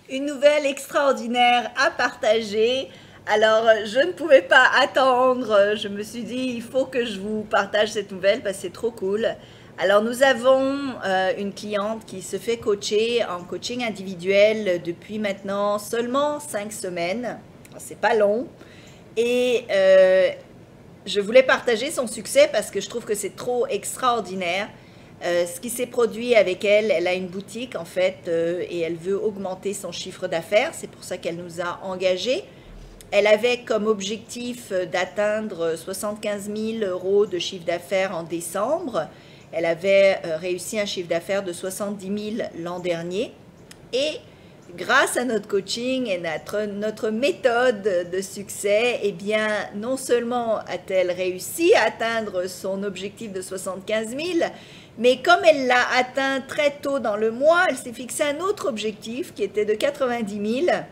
une nouvelle extraordinaire à partager. Alors, je ne pouvais pas attendre. Je me suis dit, il faut que je vous partage cette nouvelle parce que c'est trop cool. Alors, nous avons une cliente qui se fait coacher en coaching individuel depuis maintenant seulement 5 semaines. C'est pas long. Et je voulais partager son succès parce que je trouve que c'est trop extraordinaire. Ce qui s'est produit avec elle, elle a une boutique en fait et elle veut augmenter son chiffre d'affaires. C'est pour ça qu'elle nous a engagés. Elle avait comme objectif d'atteindre 75 000 € de chiffre d'affaires en décembre. Elle avait réussi un chiffre d'affaires de 70 000 l'an dernier. Et grâce à notre coaching et notre méthode de succès, eh bien, non seulement a-t-elle réussi à atteindre son objectif de 75 000, mais comme elle l'a atteint très tôt dans le mois, elle s'est fixé un autre objectif qui était de 90 000.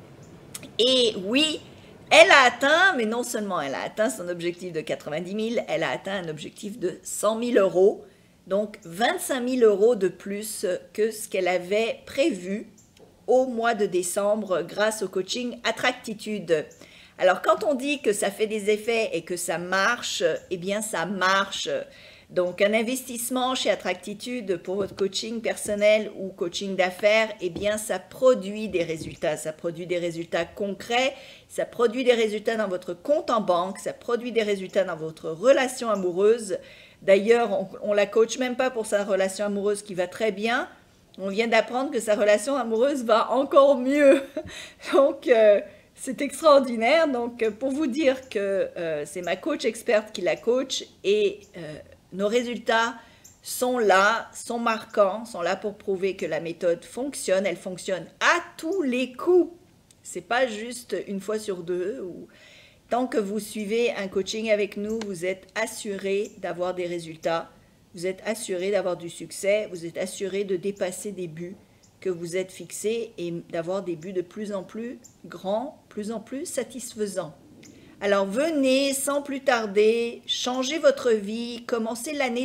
Et oui, elle a atteint, mais non seulement elle a atteint son objectif de 90 000, elle a atteint un objectif de 100 000 €, donc 25 000 € de plus que ce qu'elle avait prévu au mois de décembre grâce au coaching Attractitude. Alors quand on dit que ça fait des effets et que ça marche, eh bien ça marche. Donc un investissement chez Attractitude pour votre coaching personnel ou coaching d'affaires, eh bien ça produit des résultats. Ça produit des résultats concrets, ça produit des résultats dans votre compte en banque, ça produit des résultats dans votre relation amoureuse. D'ailleurs, on la coach même pas pour sa relation amoureuse qui va très bien. On vient d'apprendre que sa relation amoureuse va encore mieux. Donc, c'est extraordinaire. Donc, pour vous dire que c'est ma coach experte qui la coach et nos résultats sont là, sont marquants, sont là pour prouver que la méthode fonctionne. Elle fonctionne à tous les coups. C'est pas juste une fois sur deux. Tant que vous suivez un coaching avec nous, vous êtes assuré d'avoir des résultats. Vous êtes assuré d'avoir du succès, vous êtes assuré de dépasser des buts que vous êtes fixés et d'avoir des buts de plus en plus grands, plus en plus satisfaisants. Alors venez sans plus tarder, changez votre vie, commencez l'année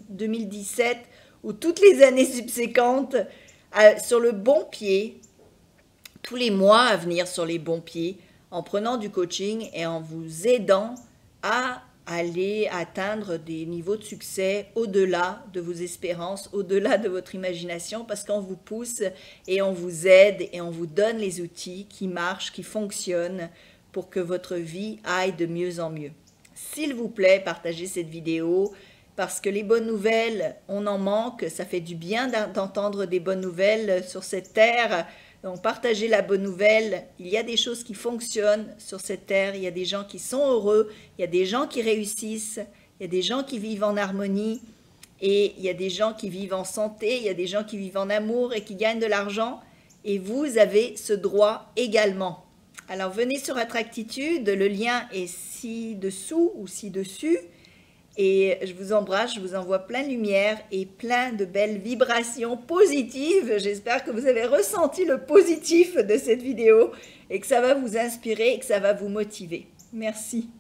2017 ou toutes les années subséquentes sur le bon pied, tous les mois à venir sur les bons pieds, en prenant du coaching et en vous aidant à aller atteindre des niveaux de succès au-delà de vos espérances, au-delà de votre imagination, parce qu'on vous pousse et on vous aide et on vous donne les outils qui marchent, qui fonctionnent pour que votre vie aille de mieux en mieux. S'il vous plaît, partagez cette vidéo parce que les bonnes nouvelles, on en manque, ça fait du bien d'entendre des bonnes nouvelles sur cette terre. Donc, partagez la bonne nouvelle. Il y a des choses qui fonctionnent sur cette terre. Il y a des gens qui sont heureux. Il y a des gens qui réussissent. Il y a des gens qui vivent en harmonie. Et il y a des gens qui vivent en santé. Il y a des gens qui vivent en amour et qui gagnent de l'argent. Et vous avez ce droit également. Alors, venez sur Attractitude. Le lien est ci-dessous ou ci-dessus. Et je vous embrasse, je vous envoie plein de lumière et plein de belles vibrations positives. J'espère que vous avez ressenti le positif de cette vidéo et que ça va vous inspirer et que ça va vous motiver. Merci.